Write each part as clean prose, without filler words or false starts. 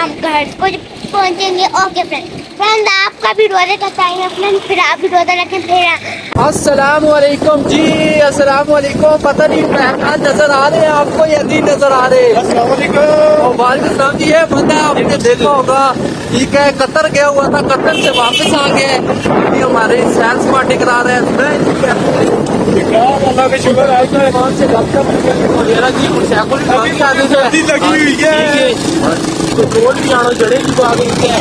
हम घर को पहुंचेंगे। ओके फ्रेंड आपका भी रोजे का टाइम है फ्रेंड, फिर आप भी रोजा रखें। फिर अस्सलाम वालेकुम जी, अस्सलाम वालेकुम। पता नहीं मेहमान नजर आ रहे हैं आपको या नहीं नजर आ रहे? अस्सलाम वालेकुम। वालेकुम सलाम जी। ये बंदा आपने देखा होगा, ठीक है, कतर गया हुआ था, कतर से वापस आ गया। अभी हमारे सैर सपाटे करा रहे हैं। अल्लाह का शुक्र है से लगी हुई है तो गोल भी आना जड़े की बात है।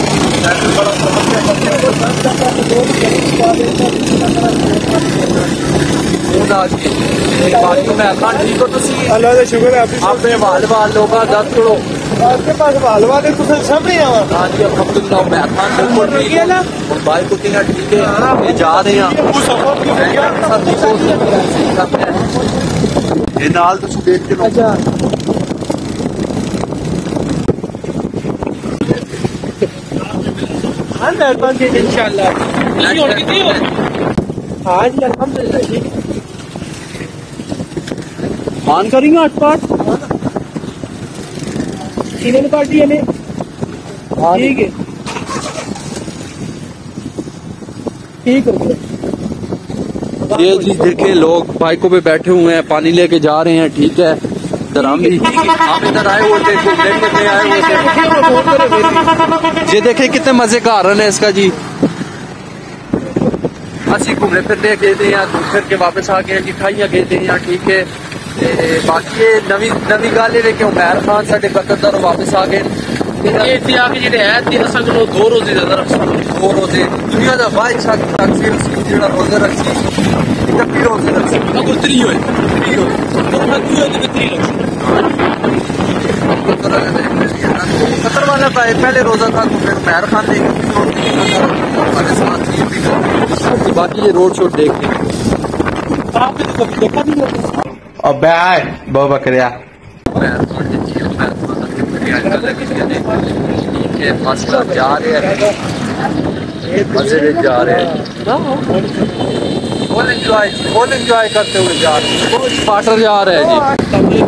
ठीक हो तुम? अल्लाह का शुक्र है। अपने वाल वाल लोग दस करो आपके पास वाल वाले तो सब नहीं आवा। हाँ जी अल्हम्दुलिल्लाह मेहमान बिल्कुल ठीक है ना, भाई कुकिंग ठीक है, जा रहे हैं ये नाल तो देख के लो। हाँ मेहरबान जी इंशाल्लाह। हाँ जी अल्हम्दुलिल्लाह ठीक है। मान करेंगे अटपाट सीने पार्टी है ठीक है ठीक है। ये जी देखे लोग बाइकों पे बैठे हुए हैं, पानी लेके जा रहे हैं, ठीक है। इधर हम भी आप इधर आए हुए थे, करने आए हुए थे। ये देखे कितने मजे का हरन है इसका जी। असि घूमने फिरने गए थे यहाँ, फिर के वापस आ गए, मिठाइयाँ गए थे यहाँ, ठीक है। बाकी ये नवी गल है कि उमैर खान साढ़े कतर वापस आ गए। दो रोजे दो रोजे दुनिया का बादशाह रोजे रखी रोजे रखी कतर वाला पहले रोजा था तो फिर उमैर खान ने बाकी ये रोड शोड देख अब बहु बकरिया जा रहे हैं, मजे में जा रहे हैं, फुल एंजॉय करते हुए जा रहे हैं। पार्टनर जा रहे हैं जी।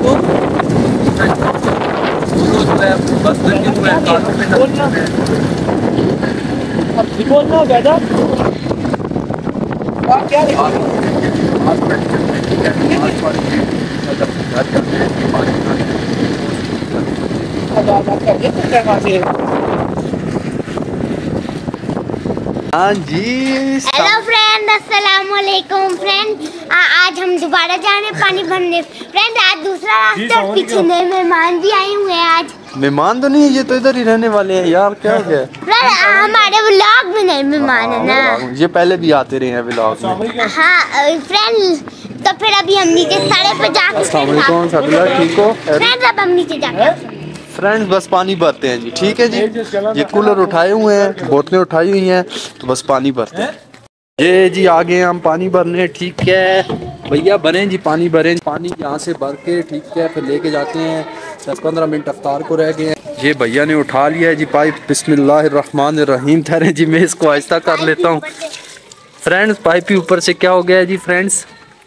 हाँ जी हेलो फ्रेंड, अस्सलाम वालेकुम फ्रेंड। आज हम दोबारा जा रहे हैं पानी भरने फ्रेंड। आज दूसरा रास्ता और पीछे नए मेहमान भी आए हुए हैं। आज मेहमान तो नहीं है, ये तो इधर ही रहने वाले हैं यार। क्या हो गया फ्रेंड, हमारे व्लॉग में नए मेहमान है ना, ये पहले भी आते रहे हैं व्लॉग में। हाँ फ्रेंड, तो फिर अभी हम नीचे सड़क पे जाके ठीक हो फ्रेंड, अब हम नीचे जाके फ्रेंड्स बस पानी भरते हैं जी, ठीक है जी। ये कूलर उठाए हुए हैं, बोतलें उठाई हुई हैं, तो बस पानी भरते हैं। ये जी आ गए हम पानी भरने, ठीक है भैया बने जी, पानी भरे। पानी यहाँ से भर के, ठीक है, फिर लेके जाते हैं। 10-15 मिनट अफ्तार को रह गए हैं। ये भैया ने उठा लिया है जी पाइप। बिस्मिल्लाहिर्रहमानिर्रहीम। ठहरे जी मैं इसको आहिस्ता कर लेता हूँ। फ्रेंड्स पाइप ही ऊपर से क्या हो गया है जी फ्रेंड्स,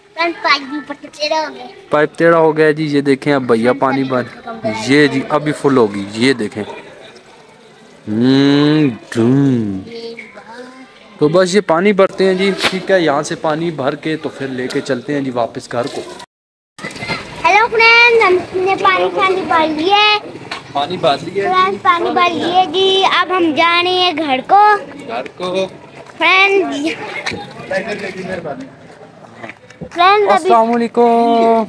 पाइप टेढ़ा हो गया जी। ये देखें अब भैया पानी भर, ये जी अभी फुल होगी, ये देखें। तो बस ये पानी भरते हैं जी, ठीक है। यहाँ से पानी भर के तो फिर लेके चलते हैं जी वापस घर को। हेलो फ्रेंड्स, हमने पानी भर लिया, पानी भर लिया, पानी भर लिया जी। अब हम जा रहे हैं घर को फ्रेंड्स। अस्सलाम वालेकुम।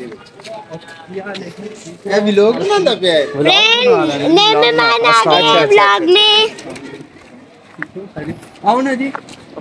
लोग नए मेहमान आ गए हैं व्लॉग में। आओ ना जी,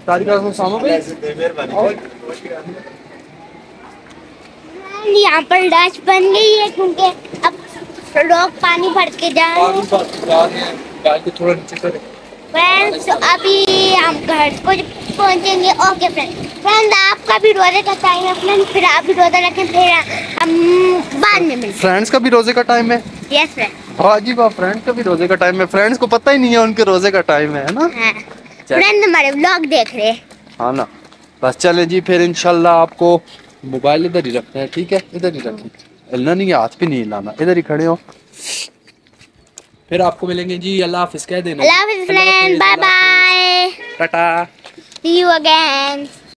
यहाँ पर डच बन गई है क्योंकि अब लोग पानी भर के जा रहे हैं। फ्रेंड्स अभी हम घर को पहुंचेंगे। ओके फ्रेंड आपका भी रोजे का टाइम है फ्रेंड, फिर आप भी रोजा रखें। फिर हम बाद में मिलते। फ्रेंड्स का भी रोजे का टाइम है? Yes friend. हाँ जी वाह, फ्रेंड्स का भी रोजे का टाइम है। फ्रेंड्स को पता ही नहीं है उनके रोजे का टाइम है ना। हाँ। फ्रेंड हमारे व्लॉग देख रहे हैं। हाँ ना, बस चले जी फिर इंशाल्लाह। आपको मोबाइल इधर ही रखना है, ठीक है, इधर ही रखें, हिलना नहीं है, हाथ भी नहीं हिलाना, इधर ही खड़े हो। फिर आपको मिलेंगे जी। अल्लाह हाफिज कह देना। अल्लाह हाफिज फ्रेंड, बाय बाय, टाटा। See you again.